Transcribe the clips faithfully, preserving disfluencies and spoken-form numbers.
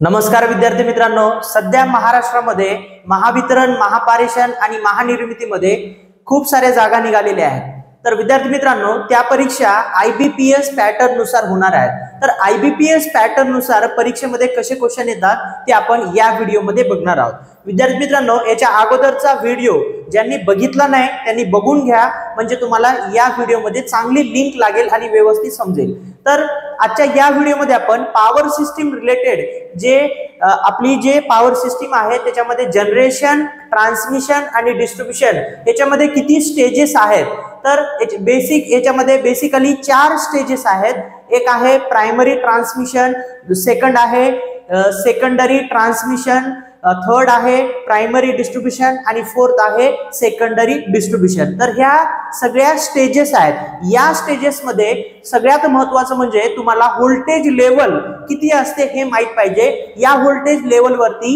नमस्कार विद्यार्थी मित्रांनो, सध्या महाराष्ट्रामध्ये महावितरण, महापारेषण आणि महानिर्मितीमध्ये खूप साऱ्या जागा निघालेल्या आहेत। तर विद्यार्थी मित्रांनो, त्या परीक्षा आयबीपीएस पॅटर्न नुसार होणार आहेत। तर आयबीपीएस पॅटर्न नुसार परीक्षेमध्ये कसे क्वेश्चन येतात ते आपण या व्हिडिओमध्ये बघणार आहोत। विद्यार्थी मित्रांनो, याच्या अगोदरचा व्हिडिओ ज्यांनी बघितला नाही त्यांनी बघून घ्या, म्हणजे तुम्हाला या व्हिडिओमध्ये चांगली लिंक लागेल आणि व्यवस्थित समजेल। तर आजच्या या व्हिडिओमध्ये आपण पॉवर सिस्टीम रिलेटेड जे आपली जे पॉवर सिस्टीम आहे त्याच्यामध्ये जनरेशन, ट्रान्समिशन आणि डिस्ट्रीब्यूशन याच्यामध्ये किती स्टेजेस आहेत, तर बेसिक याच्यामध्ये बेसिकली चार स्टेजेस आहेत। एक आहे प्रायमरी ट्रान्समिशन, सेकंड आहे सेकंडरी ट्रान्समिशन, थर्ड आहे प्रायमरी डिस्ट्रीब्यूशन आणि फोर्थ आहे सेकंडरी डिस्ट्रीब्यूशन। तर ह्या सगळ्या स्टेजेस आहेत। या स्टेजेस मध्ये सगळ्यात महत्त्वाचं म्हणजे तुम्हाला व्होल्टेज लेवल किती असते हे माहित पाहिजे। या व्होल्टेज लेवल वरती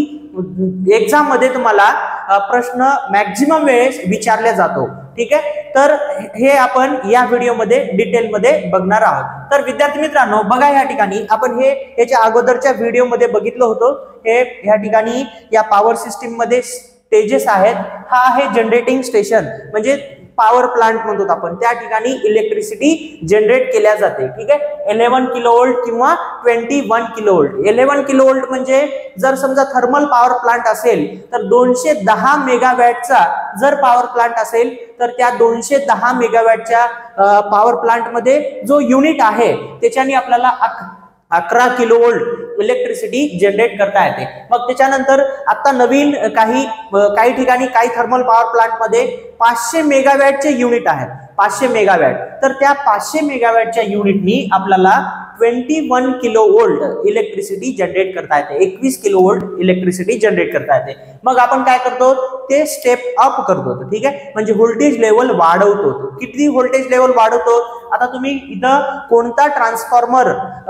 एग्जाम मध्ये तुम्हाला प्रश्न मॅक्झिमम वेळेस विचारला जातो, ठीक आहे। तर हे आपण या व्हिडिओमध्ये डिटेल मध्ये बघणार आहोत। तर विद्यार्थी मित्रांनो, बघा या ठिकाणी आपण हे याच्या अगोदरच्या व्हिडिओमध्ये बघितलं होतं। हे या ठिकाणी या पॉवर सिस्टीम मध्ये स्टेजेस आहेत। हा आहे जनरेटिंग स्टेशन, म्हणजे पॉवर प्लांट म्हणतो आपण, त्या ठिकाणी इलेक्ट्रिसिटी जनरेट केल्या जाते, ठीक आहे। अकरा किलो व्होल्ट किंवा एकवीस किलो व्होल्ट। अकरा किलो व्होल्ट म्हणजे जर समजा थर्मल पॉवर प्लांट असेल तर दोनशे दहा मेगावॅटचा जर पॉवर प्लांट असेल तर त्या दोनशे दहा मेगावॅटच्या पॉवर प्लांट मध्ये जो युनिट आहे त्याच्याने आपल्याला अकरा किलो व्होल्ट इलेक्ट्रिसिटी जनरेट करता येते। मग त्याच्यानंतर आता नवीन काही काही ठिकाणी काही थर्मल पॉवर प्लांट मध्ये पाचशे मेगावॅटचे युनिट आहेत, पाचशे मेगावॅट। तर त्या पाचशे मेगावॅटच्या युनिटनी आपल्याला एकवीस किलो व्होल्ट इलेक्ट्रिसिटी जनरेट करता येते, एकवीस किलो व्होल्ट इलेक्ट्रिसिटी जनरेट करता येते। मग आपण काय करतो, ते स्टेप अप करतो, ठीक आहे, म्हणजे व्होल्टेज लेवल वाढवतो। किती व्होल्टेज लेवल वाढवतो, आता तुम्ही इथं कोणता ट्रान्सफॉर्मर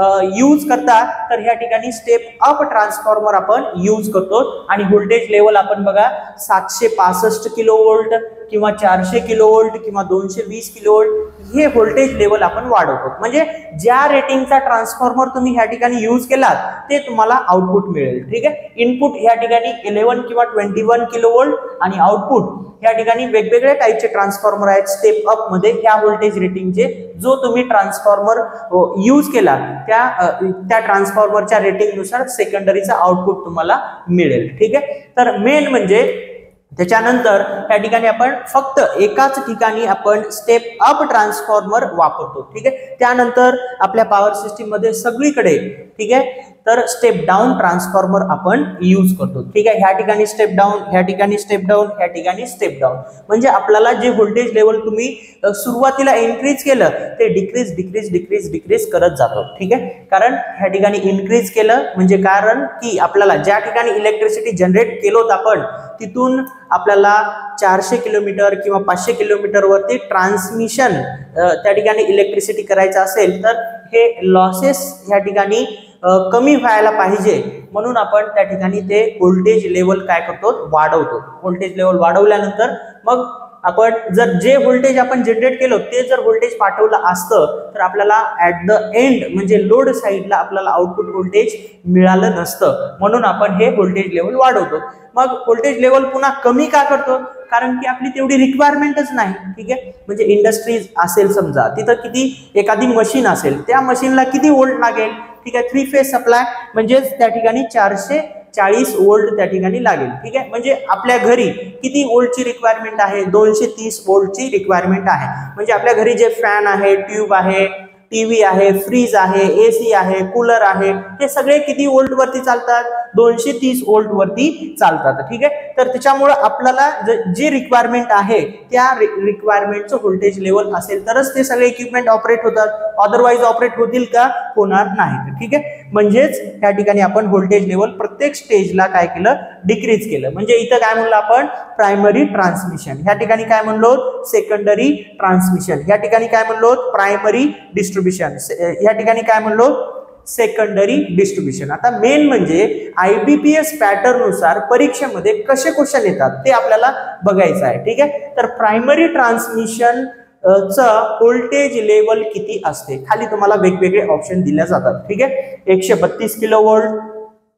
यूज करता तर ह्या ठिकाणी स्टेप अप ट्रान्सफॉर्मर आपण यूज करतो आणि व्होल्टेज लेवल आपण बघा सातशे पासष्ट किलो व्होल्ट किंवा चारशे किलो व्होल्ट किंवा दोनशे वीस किलो व्होल्ट हे व्होल्टेज लेवल आपण वाढवतो। म्हणजे ज्या रेटिंगचा ट्रान्सफॉर्मर तुम्ही ह्या ठिकाणी यूज केलात ते तुम्हाला आउटपुट मिळेल, ठीक आहे। इनपुट ह्या ठिकाणी अकरा किंवा एकवीस किलो व्होल्ट आणि आउटपुट ह्या ठिकाणी वेगवेगळ्या टाईपचे ट्रान्सफॉर्मर आहेत। स्टेप अप मध्ये ह्या व्होल्टेज रेटिंगचे जो तुम्ही ट्रान्सफॉर्मर यूज केला त्या त्या ट्रान्सफॉर्मरच्या रेटिंग नुसार सेकंडरीचा आउटपुट तुम्हाला मिळेल, ठीक आहे। तर मेन म्हणजे त्याच्यानंतर त्या ठिकाणी आपण फक्त एकाच ठिकाणी आपण स्टेप अप ट्रान्सफॉर्मर वापरतो, ठीक आहे। त्यानंतर आपल्या पॉवर सिस्टीम मध्ये सगळीकडे, ठीक आहे, तर स्टेप डाऊन ट्रान्सफॉर्मर आपण यूज करतो, ठीक आहे। ह्या ठिकाणी स्टेप डाऊन, ह्या ठिकाणी स्टेप डाऊन, ह्या ठिकाणी स्टेप डाऊन, म्हणजे आपल्याला जे व्होल्टेज लेवल तुम्ही सुरुवातीला इन्क्रीज केलं ते डिक्रीज डिक्रीज डिक्रीज डिक्रीज करत जातो, ठीक आहे। कारण ह्या ठिकाणी इन्क्रीज केलं म्हणजे कारण की आपल्याला ज्या ठिकाणी इलेक्ट्रिसिटी जनरेट केलं होतं आपण तिथून आपल्याला चारशे किलोमीटर किंवा पाचशे किलोमीटर वरती ट्रान्समिशन त्या ठिकाणी इलेक्ट्रिसिटी करायचं असेल तर हे लॉसेस या ठिकाणी कमी व्हायला पाहिजे, म्हणून आपण त्या ठिकाणी ते व्होल्टेज लेवल काय करतो, वाढवतो। व्होल्टेज लेवल वाढवल्यानंतर मग आपण जर जे व्होल्टेज आपण जनरेट केलं ते जर व्होल्टेज पाठवलं असतं तर आपल्याला ऍट द एंड म्हणजे लोड साईडला आपल्याला आउटपुट व्होल्टेज मिळालं नसतं, म्हणून आपण हे व्होल्टेज लेवल वाढवतो। मग व्होल्टेज लेवल पुन्हा कमी का करतो, कारण की आपली तेवढी रिक्वायरमेंटच नाही, ठीक आहे। म्हणजे इंडस्ट्रीज असेल समजा, तिथं किती एखादी मशीन असेल त्या मशीनला किती व्होल्ट लागेल, ठीक आहे, थ्री फेज सप्लाय म्हणजे त्या ठिकाणी चारशे चाळीस व्होल्ट त्या ठिकाणी लागेल, ठीक आहे। म्हणजे आपल्या घरी किती व्होल्टची रिक्वायरमेंट आहे, दोनशे तीस व्होल्टची रिक्वायरमेंट आहे। म्हणजे आपल्या घरी जे फॅन आहे, ट्यूब आहे, टीव्ही आहे, फ्रीज आहे, एसी आहे, कूलर आहे, हे सगळे किती व्होल्ट वरती चालतात, दोनशे तीस व्होल्ट वरती चालतात, ठीक आहे। तर त्याच्यामुळे आपल्याला जी रिक्वायरमेंट आहे त्या रिक्वायरमेंटचं व्होल्टेज लेवल असेल तरच ते सगळे इक्विपमेंट ऑपरेट होतात, अदरवाइज ऑपरेट होतील का, होणार नाही, ठीक आहे। म्हणजेच त्या ठिकाणी आपण व्होल्टेज लेवल प्रत्येक स्टेजला काय केलं, डिक्रीज केलं। म्हणजे इथं काय म्हणलं आपण, प्रायमरी ट्रान्समिशन, ह्या ठिकाणी काय म्हणलो, सेकंडरी ट्रान्समिशन, ह्या ठिकाणी काय म्हणलो, प्रायमरी डिस्ट्रीब्यूशन, ह्या ठिकाणी काय म्हणलो, सेकंडरी डिस्ट्रीब्यूशन। आता मेन म्हणजे आयबीपीएस पॅटर्न नुसार परीक्षेमध्ये कसे क्वेश्चन येतात ते आपल्याला बघायचं आहे, ठीक आहे। तर प्रायमरी ट्रान्समिशन चा व्होल्टेज लेवल किती असते, खाली तुम्हाला वेगवेगळे ऑप्शन दिले जातात, ठीक आहे। एकशे बत्तीस किलो व्होल्ट,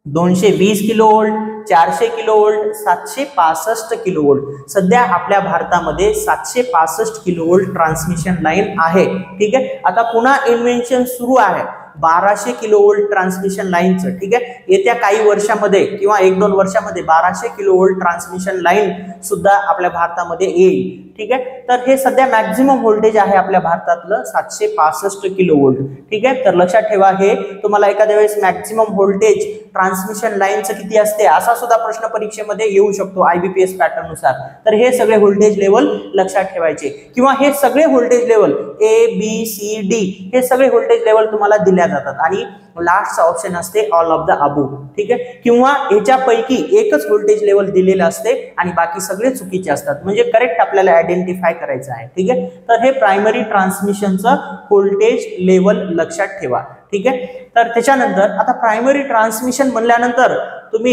दोनशे वीस किलो वोल्ट, चारशे किलो वोल्ट, सातशे पासष्ट किलो वोल्ट. सध्या आपल्या भारतामध्ये सातशे पासष्ट किलो वोल्ट ट्रान्समिशन लाईन आहे. ठीक आहे. आता पुन्हा इन्व्हेन्शन सुरू आहे बाराशे किलो वोल्ट ट्रान्समिशन लाईनचं. ठीक आहे. येत्या काही वर्षामध्ये किंवा एक दोन वर्षामध्ये बाराशे किलो वोल्ट ट्रान्समिशन लाईन सुद्धा आपल्या भारतामध्ये येईल. ठीक आहे. तर हे सध्या मॅक्झिमम व्होल्टेज आहे आपल्या भारतातलं सातशे पासष्ट किलो वोल्ट. ठीक आहे. तर लक्षात ठेवा, हे तुम्हाला एखाद्या वेळेस मॅक्झिमम व्होल्टेज ट्रान्समिशन लाईनचं किती असते असा सुद्धा प्रश्न परीक्षेमध्ये येऊ शकतो आयबीपीएस पॅटर्न नुसार. तर हे सगळे व्होल्टेज लेवल लक्षात ठेवायचे, किंवा हे सगळे voltage level A B C D हे सगळे व्होल्टेज लेवल तुम्हाला दिल्या जातात आणि लास्टचा ऑप्शन असते ऑल ऑफ द अबो. ठीक आहे. किंवा याच्यापैकी एकच व्होल्टेज लेवल दिलेलं असते आणि बाकी सगळे चुकीचे असतात, म्हणजे करेक्ट आपल्याला आयडेंटिफाय करायचं आहे. ठीक आहे. तर हे प्रायमरी ट्रान्समिशनचं व्होल्टेज लेवल लक्षात ठेवा. ठीक आहे. तर त्याच्यानंतर आता प्रायमरी ट्रान्समिशन म्हणल्यानंतर तुम्ही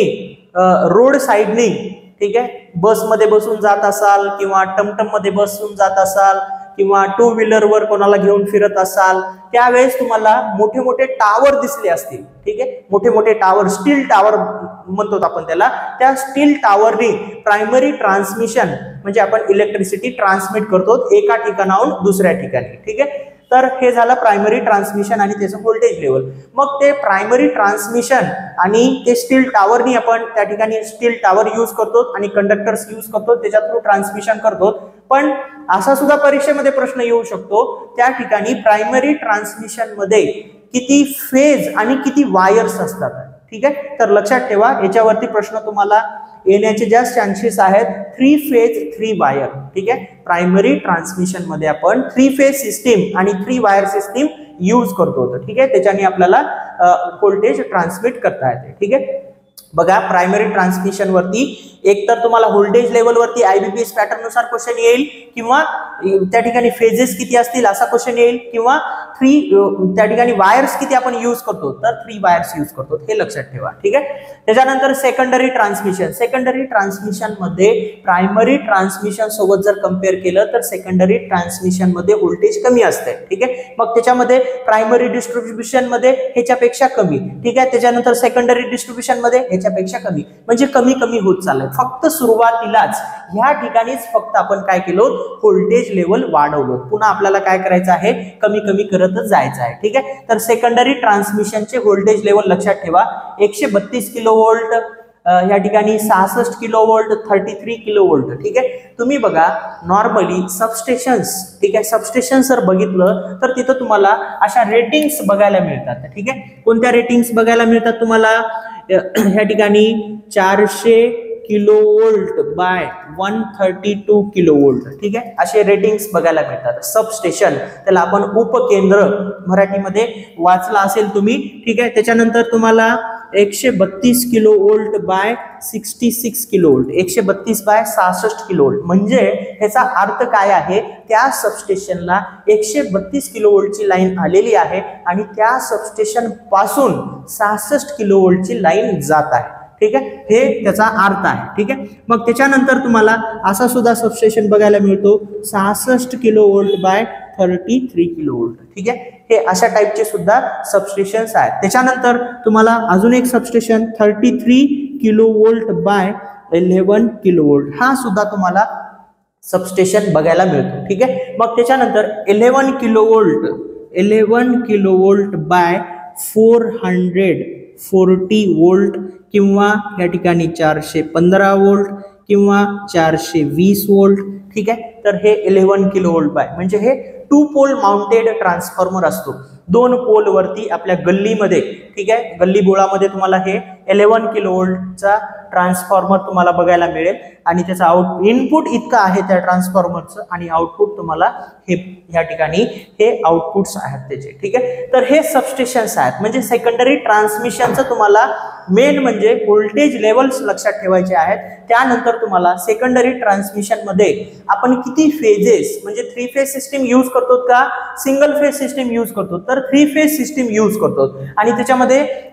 रोड साइडने, ठीक आहे, बसमध्ये बसून जात असाल किंवा टमटम मध्ये बसून जात असाल किंवा टू व्हीलर वर कोणाला घेऊन फिरत असाल, त्यावेळेस तुम्हाला मोठे मोठे टावर दिसले असतील. ठीक आहे. मोठे मोठे टावर, स्टील टावर म्हणतो आपण त्याला, त्या स्टील टावरनी प्रायमरी ट्रान्समिशन म्हणजे आपण इलेक्ट्रिसिटी ट्रान्समिट करतो एका ठिकाणाहून दुसऱ्या ठिकाणी. ठीक आहे. तर हे झालं प्रायमरी ट्रान्समिशन आणि त्याचं व्होल्टेज लेवल. मग ते प्रायमरी ट्रान्समिशन आणि ते स्टील टावरनी आपण त्या ठिकाणी स्टील टावर यूज करतो आणि कंडक्टर्स यूज करतो, त्याच्या थ्रू ट्रान्समिशन करतो. पण असा सुद्धा परीक्षेमध्ये प्रश्न येऊ शकतो, त्या ठिकाणी प्रायमरी ट्रान्समिशन मध्ये किती फेज आणि किती वायर्स असतात. ठीक आहे. तर लक्षात ठेवा, याच्यावरती प्रश्न तुम्हाला येण्याचे जास्त चान्सेस आहेत. Three phase three wire. ठीक आहे. प्रायमरी ट्रान्समिशन मध्ये आपण थ्री फेज सिस्टीम आणि थ्री वायर सिस्टीम यूज करतो. ठीक आहे. त्याच्याने आपल्याला व्होल्टेज ट्रान्समिट करता येते. ठीक आहे. बघा, प्रायमरी ट्रान्समिशन वरती एक तर तुम्हाला व्होल्टेज लेवल वरती आयबीपीएस पॅटर्न नुसार क्वेश्चन येईल, किंवा त्या ठिकाणी फेजेस किती असतील असा क्वेश्चन येईल, किंवा थ्री त्या ठिकाणी वायर्स किती आपण यूज करतो तर थ्री वायर्स यूज करतो, हे लक्षात ठेवा. ठीक आहे. त्याच्यानंतर सेकंडरी ट्रान्समिशन. सेकंडरी ट्रान्समिशन मध्ये प्रायमरी ट्रान्समिशन सोबत जर कम्पेअर केलं तर सेकंडरी ट्रान्समिशन मध्ये व्होल्टेज कमी असते. ठीक आहे. मग त्याच्यामध्ये प्रायमरी डिस्ट्रीब्युशन मध्ये ह्याच्यापेक्षा कमी. ठीक आहे. त्याच्यानंतर सेकंडरी डिस्ट्रीब्युशन मध्ये ह्याच्यापेक्षा कमी, म्हणजे कमी कमी होत चाललंय. फक्त सुरुवातीलाच ह्या ठिकाणीच फक्त आपण काय केलो, व्होल्टेज लेवल वाढवलो. पुन्हा आपल्याला काय करायचं आहे, कमी कमी करतच जायचं आहे. ठीक आहे. तर सेकंडरी ट्रान्समिशनचे व्होल्टेज लेवल लक्षात ठेवा, एकशे बत्तीस किलो वोल्ट, या ठिकाणी सहासष्ट kilo volt, thirty three kilo volt. ठीक आहे. तुम्ही बघा, नॉर्मली सबस्टेशन्स, ठीक आहे, सबस्टेशन जर बघितलं तर तिथं तुम्हाला अशा रेटिंग्स बघायला मिळतात. ठीक आहे. कोणत्या रेटिंग्स बघायला मिळतात तुम्हाला, ह्या ठिकाणी चारशे kilo volt by one thirty two kilo volt. ठीक आहे. असे रेटिंग्स बघायला मिळतात. सबस्टेशन, त्याला आपण उपकेंद्र मराठीमध्ये वाचला असेल तुम्ही. ठीक आहे. त्याच्यानंतर तुम्हाला एकशे बत्तीस kilo volt by sixty six kilo volt, एकशे बत्तीस बाय सहासष्ट किलो वोल्ट. म्हणजे ह्याचा अर्थ काय आहे, त्या सबस्टेशनला एकशे बत्तीस किलो वोल्टची लाईन आलेली आहे आणि त्या सबस्टेशन पासून सहासष्ट किलो वोल्टची लाईन जात आहे. ठीक आहे. हे त्याचा अर्थ आहे. ठीक आहे. मग त्याच्यानंतर तुम्हाला असा सुद्धा सबस्टेशन बघायला मिळतो, सहासष्ट kilo volt by thirty three kilo volt. ठीक आहे. हे अशा टाइपचे सुद्धा सबस्टेशन्स आहेत. त्याच्यानंतर तुम्हाला अजून एक substation thirty three kilo volt by eleven kilo volt, हा सुद्धा तुम्हाला सबस्टेशन बघायला मिळतो. ठीक आहे. मग त्याच्यानंतर eleven kilo volt eleven kilo volt by four hundred forty volt, किंवा या ठिकाणी चारशे पंधरा वोल्ट किंवा चारशे वीस वोल्ट. ठीक आहे. तर हे इलेव्हन किलो वोल्ट बाय, म्हणजे हे टू पोल माउंटेड ट्रान्सफॉर्मर असतो, दोन पोल वरती आपल्या गल्लीमध्ये. ठीक आहे. गल्ली बोळामध्ये तुम्हाला हे इलेव्हन किलो वोल्टचा ट्रान्सफॉर्मर तुम्हाला बघायला मिळेल आणि त्याचा आउट इनपुट इतका आहे त्या ट्रान्सफॉर्मरचं आणि आउटपुट तुम्हाला हे या ठिकाणी हे आउटपुट्स आहेत त्याचे. ठीक आहे. तर हे सबस्टेशन्स आहेत. म्हणजे सेकंडरी ट्रान्समिशनचं तुम्हाला मेन म्हणजे व्होल्टेज लेवल्स लक्षात ठेवायचे आहेत. त्यानंतर तुम्हाला सेकंडरी ट्रान्समिशन मध्ये आपण किती फेजेस, म्हणजे थ्री फेज सिस्टीम यूज करतो का सिंगल फेज सिस्टीम यूज करतो, तर थ्री फेज सिस्टीम यूज करतो आणि त्याच्यामध्ये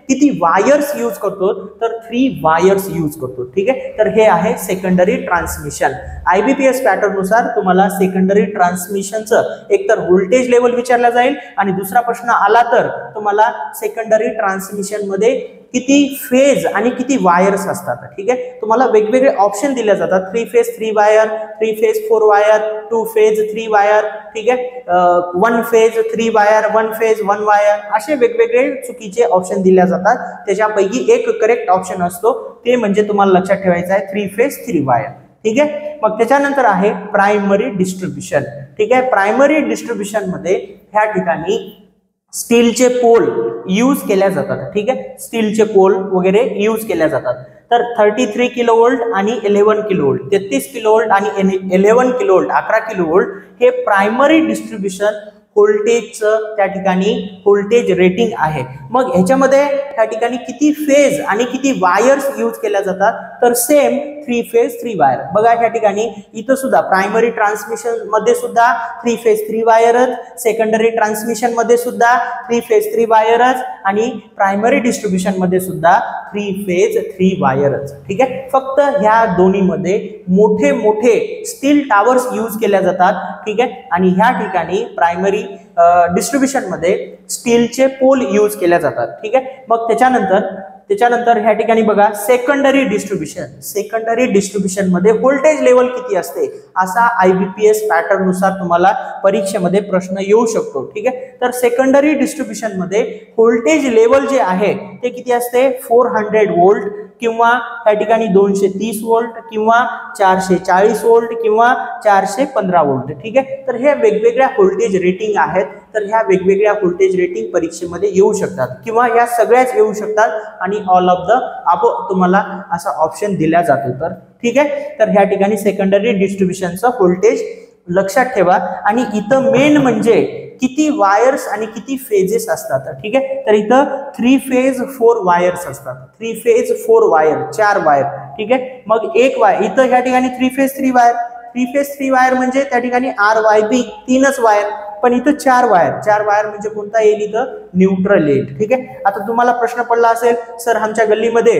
किती वायर्स यूज करतो तर थ्री वायर्स यूज करतो. ठीक आहे, तर हे आहे सेकंडरी ट्रान्समिशन. आयबीपीएस पॅटर्न नुसार तुम्हाला सेकंडरी ट्रान्समिशनचं एकतर व्होल्टेज लेवल विचारला जाईल आणि दुसरा प्रश्न आला तर तुम्हाला सेकंडरी ट्रान्समिशन मध्ये किती फेज आणि किती वायर्स असतात. ठीक आहे, तुम्हाला वेगवेगळे ऑप्शन दिले जातात. Three phase three wire, three phase four wire, two phase three wire, ठीक आहे, one phase three wire, one phase one wire, असे वेगवेगळे चुकीचे ऑप्शन दिले जातात. त्याच्यापैकी एक करेक्ट ऑप्शन असतो ते म्हणजे तुम्हाला लक्षात ठेवायचं आहे थ्री फेज थ्री वायर. ठीक आहे, मग त्याच्यानंतर आहे प्रायमरी डिस्ट्रीब्युशन. ठीक आहे, प्रायमरी डिस्ट्रीब्युशन मध्ये ह्या ठिकाणी स्टीलचे पोल यूज केल्या जातात. ठीक आहे, स्टीलचे पोल वगैरे यूज केल्या जातात. तर थर्टी थ्री किलो वोल्ट आणि इलेव्हन किलो वोल्ट, तेहतीस किलो वोल्ट आणि इलेव्हन किलो वोल्ट, अकरा किलो वोल्ट हे प्रायमरी डिस्ट्रीब्युशन व्होल्टेजचं त्या ठिकाणी व्होल्टेज रेटिंग आहे. मग ह्याच्यामध्ये त्या ठिकाणी किती फेज आणि किती वायर्स यूज केल्या जातात तर same three phase three wire. बघा ह्या ठिकाणी इथं सुद्धा प्रायमरी ट्रान्समिशन मध्ये सुद्धा थ्री फेज थ्री वायरच, सेकंडरी ट्रान्समिशन मध्ये सुद्धा थ्री फेज थ्री वायरच आणि प्रायमरी डिस्ट्रीब्युशन मध्ये सुद्धा थ्री फेज थ्री वायरच. ठीक आहे, फक्त ह्या दोन्ही मध्ये मोठे मोठे स्टील टावर्स यूज केल्या जातात. ठीक आहे, आणि ह्या ठिकाणी प्रायमरी डिस्ट्रीब्युशन मध्ये स्टीलचे पोल यूज केल्या जातात. ठीक आहे, मग त्याच्यानंतर त्याच्यानंतर ह्या ठिकाणी बघा सेकंडरी डिस्ट्रीब्युशन. सेकंडरी डिस्ट्रीब्युशन मध्ये व्होल्टेज लेवल किती असते असा आयबीपीएस पॅटर्न नुसार तुम्हाला परीक्षेमध्ये प्रश्न येऊ शकतो. ठीक आहे, तर सेकंडरी डिस्ट्रीब्युशन मध्ये व्होल्टेज लेवल जे आहे ते किती असते फोर हंड्रेड वोल्ट किंवा त्या ठिकाणी दोनशे तीस वोल्ट किंवा चारशे चाळीस वोल्ट किंवा चारशे पंधरा वोल्ट. ठीक आहे, तर हे वेगवेगळ्या व्होल्टेज रेटिंग आहेत. तर ह्या वेगवेगळ्या व्होल्टेज रेटिंग परीक्षेमध्ये येऊ शकतात किंवा या सगळ्याच येऊ शकतात आणि ऑल ऑफ द अबो तुम्हाला असा ऑप्शन दिला जातो. तर ठीक आहे, तर ह्या ठिकाणी सेकंडरी डिस्ट्रीब्युशनचं व्होल्टेज लक्षात ठेवा. आणि इथं मेन म्हणजे किती वायर्स आणि किती फेजेस असतात. ठीक आहे, तर इथं थ्री फेज फोर वायर्स असतात. थ्री फेज फोर वायर, चार वायर. ठीक आहे, मग एक वायर इथं ह्या ठिकाणी three phase three wire. Three phase three wire म्हणजे त्या ठिकाणी आर वाय बी तीनच वायर, पण इथं चार वायर. चार वायर म्हणजे कोणता येईल इथं न्यूट्रल येईल. ठीक आहे, आता तुम्हाला प्रश्न पडला असेल सर आमच्या गल्लीमध्ये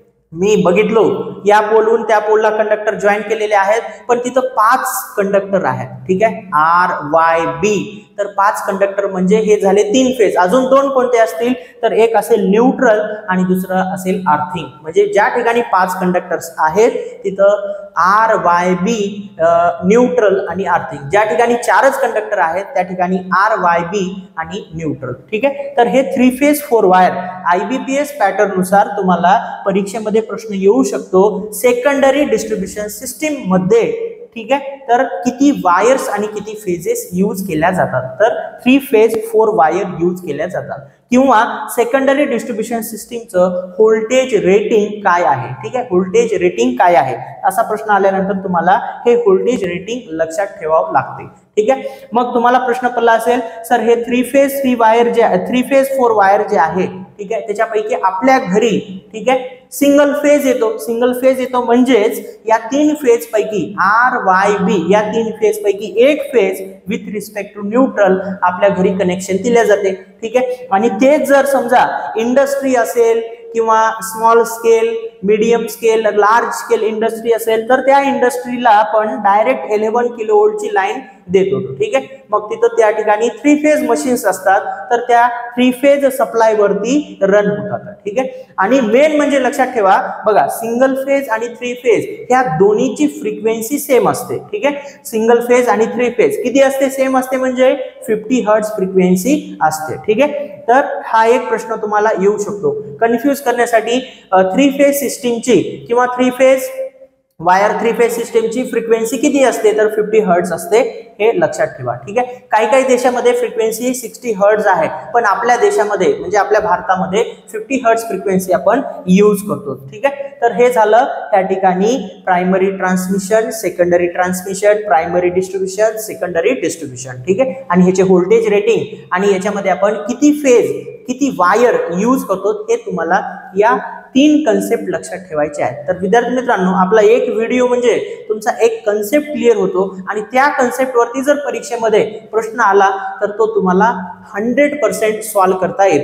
मी बघितलो या पोलवरून त्या पोलला कंडक्टर जॉईन केलेले आहेत पण तिथं पाच कंडक्टर आहेत. ठीक आहे, आर वाय बी, तर पाच कंडक्टर म्हणजे हे झाले तीन फेज. अजून दोन कोणते असतील तर एक असेल न्यूट्रल आणि दुसरं असेल अर्थिंग. म्हणजे ज्या ठिकाणी पाच कंडक्टर्स आहेत तिथं आर वाय बी, न्यूट्रल आणि अर्थिंग. ज्या ठिकाणी चारच कंडक्टर आहेत त्या ठिकाणी आर वाय बी आणि न्यूट्रल. ठीक आहे, तर हे three phase four wire IBPS pattern नुसार तुम्हाला परीक्षेमध्ये प्रश्न येऊ शकतो सेकंडरी डिस्ट्रीब्युशन सिस्टीम मध्ये. ठीक आहे, तर किती वायर्स आणि किती फेजेस यूज केल्या जातात तर three phase four wire use केल्या जातात. किंवा सेकंडरी डिस्ट्रीब्युशन सिस्टीमचं व्होल्टेज रेटिंग काय आहे. ठीक आहे, व्होल्टेज रेटिंग काय आहे असा प्रश्न आल्यानंतर तुम्हाला हे व्होल्टेज रेटिंग लक्षात ठेवावं लागते. ठीक आहे, मग तुम्हाला प्रश्न पडला असेल सर हे थ्री फेज थ्री वायर जे थ्री फेज फोर वायर जे आहे ठीक आहे त्याच्यापैकी आपल्या घरी ठीक आहे सिंगल फेज येतो. सिंगल फेज येतो म्हणजेच या तीन फेज पैकी आर वाय बी या तीन फेज पैकी एक phase with respect to neutral आपल्या घरी कनेक्शन दिले जाते. ठीक आहे, आणि तेच जर समजा इंडस्ट्री असेल किंवा small scale, medium scale, large scale industry असेल तर त्या इंडस्ट्रीला आपण डायरेक्ट इलेव्हन किलो वोल्टची लाईन देत होतो. ठीक आहे, मग तिथं त्या ठिकाणी थ्री फेज मशीन्स असतात तर त्या थ्री फेज सप्लाय वरती रन होतात. ठीक आहे, आणि मेन म्हणजे लक्षात ठेवा बघा सिंगल फेज आणि थ्री फेज ह्या दोन्हीची फ्रिक्वेन्सी सेम असते. ठीक आहे, सिंगल फेज आणि थ्री फेज किती असते सेम असते म्हणजे फिफ्टी हर्ट्ज फ्रिक्वेन्सी असते. ठीक आहे, तर हा एक प्रश्न तुम्हाला येऊ शकतो कन्फ्यूज करण्यासाठी. थ्री फेज सिस्टीमची किंवा three phase wire three phase सिस्टीमची फ्रिक्वेन्सी किती असते तर फिफ्टी हर्ट्ज असते, हे लक्षात ठेवा. ठीक आहे, काही काही देशामध्ये फ्रिक्वेन्सी सिक्स्टी हर्ट्ज आहे पण आपल्या देशामध्ये म्हणजे आपल्या भारतामध्ये फिफ्टी हर्ट्ज फ्रिक्वेन्सी आपण यूज करतो. ठीक आहे, तर हे झालं त्या ठिकाणी primary transmission, secondary transmission, primary distribution, secondary distribution. ठीक आहे, आणि ह्याचे व्होल्टेज रेटिंग आणि याच्यामध्ये आपण किती फेज किती वायर यूज करतो हे तुम्हाला या तीन कन्सेप्ट लक्षात ठेवायचे आहेत. तर विद्यार्थी मित्रांनो आपला एक व्हिडिओ म्हणजे तुमचा एक कन्सेप्ट क्लिअर होतो आणि त्या कन्सेप्ट वरती जर परीक्षेमध्ये प्रश्न आला तर तो तुम्हाला हंड्रेड पर्सेंट सॉल्व्ह करता येतो.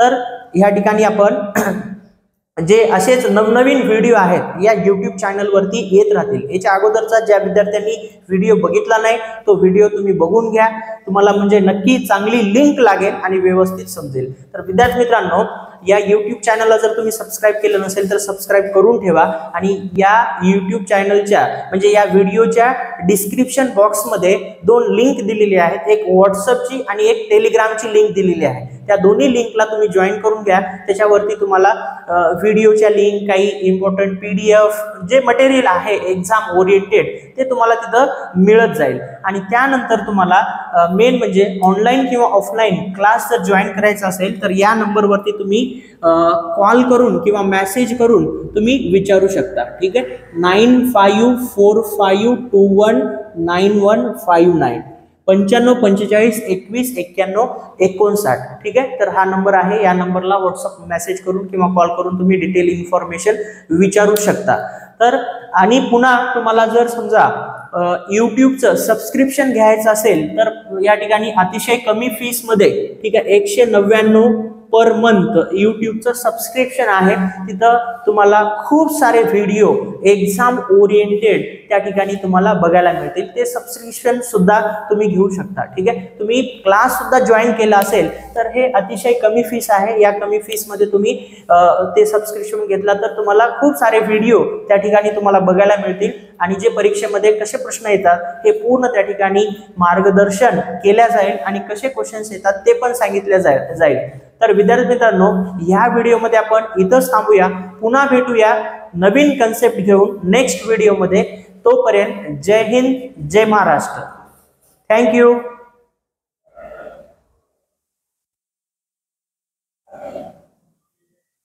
तर ह्या ठिकाणी आपण जे असेच नवनवीन व्हिडिओ आहेत या यूट्यूब चॅनलवरती येत राहतील। याच्या अगोदरचा ज्या विद्यार्थ्यांनी व्हिडिओ बघितला नाही तो व्हिडिओ तुम्ही बघून घ्या, तुम्हाला म्हणजे नक्की चांगली लिंक लागेल आणि व्यवस्थित समजेल। तर विद्यार्थी मित्रांनो, या यूट्यूब चॅनलला जर तुम्ही सबस्क्राईब केलं नसेल तर सबस्क्राईब करून ठेवा आणि या यूट्यूब चॅनलच्या म्हणजे या व्हिडिओच्या डिस्क्रिप्शन बॉक्समध्ये दोन लिंक दिलेली आहेत, एक व्हॉट्सअपची आणि एक टेलिग्रामची लिंक दिलेली आहे। त्या दोन्ही लिंकला तुम्ही जॉईन करून घ्या। त्याच्यावरती तुम्हाला व्हिडिओच्या लिंक, काही इम्पॉर्टंट पीडीएफ जे मटेरियल आहे एक्झाम ओरिएंटेड ते तुम्हाला तिथं मिळत जाईल। आणि त्यानंतर तुम्हाला मेन म्हणजे ऑनलाईन किंवा ऑफलाईन क्लास जर जॉईन करायचा असेल तर या नंबरवरती तुम्ही कॉल करून किंवा मेसेज करून तुम्ही विचारू शकता। ठीक आहे, nine five four five two one nine one five nine पंच्याण्णव पंचेचाळीस एकवीस एक्क्याण्णव एकोणसाठ। ठीक आहे, तर हा नंबर आहे, या नंबरला व्हॉट्सअप मेसेज करून किंवा कॉल करून तुम्ही डिटेल इन्फॉर्मेशन विचारू शकता। तर आणि पुन्हा तुम्हाला जर समजा यूट्यूबचं सबस्क्रिप्शन घ्यायचं असेल तर या ठिकाणी अतिशय कमी फीस मध्ये, ठीक आहे, एकशे नव्याण्णव पर मंथ यूट्यूबचं सबस्क्रिप्शन आहे। तिथं तुम्हाला खूप सारे व्हिडिओ एक्झाम ओरिएंटेड त्या ठिकाणी तुम्हाला बघायला मिळतील। ते सबस्क्रिप्शन सुद्धा तुम्ही घेऊ शकता। ठीक आहे, तुम्ही क्लास सुद्धा जॉईन केला असेल तर हे अतिशय कमी फीस आहे। या कमी फीस मध्ये तुम्ही ते सबस्क्रिप्शन घेतला तर तुम्हाला खूप सारे व्हिडिओ त्या ठिकाणी तुम्हाला बघायला मिळतील आणि जे परीक्षेमध्ये कसे प्रश्न येतात हे पूर्ण त्या ठिकाणी मार्गदर्शन केल्या जाईल आणि कसे क्वेश्चन्स येतात ते पण सांगितले जाईल। तर विद्यार्थी मित्रांनो, ह्या व्हिडिओमध्ये आपण इथंच थांबूया, पुन्हा भेटूया नवीन कन्सेप्ट घेऊन नेक्स्ट व्हिडिओमध्ये। तोपर्यंत जय हिंद, जय महाराष्ट्र। थँक्यू।